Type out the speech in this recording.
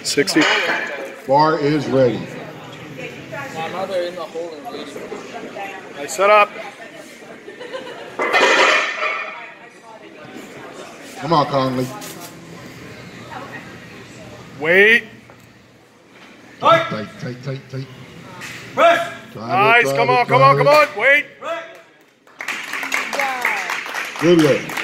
60. Bar is ready. Now they're in the hole and waiting. Nice setup. Come on, Conley. Wait. Tight. Press. Nice. Come on. Wait. Good look.